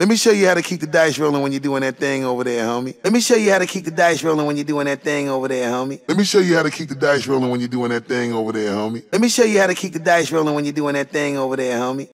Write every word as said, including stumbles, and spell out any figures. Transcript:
Let me show you how to keep the dice rolling when you're doing that thing over there, homie. Let me show you how to keep the dice rolling when you're doing that thing over there, homie. Let me show you how to keep the dice rolling when you're doing that thing over there, homie. Let me show you how to keep the dice rolling when you're doing that thing over there, homie.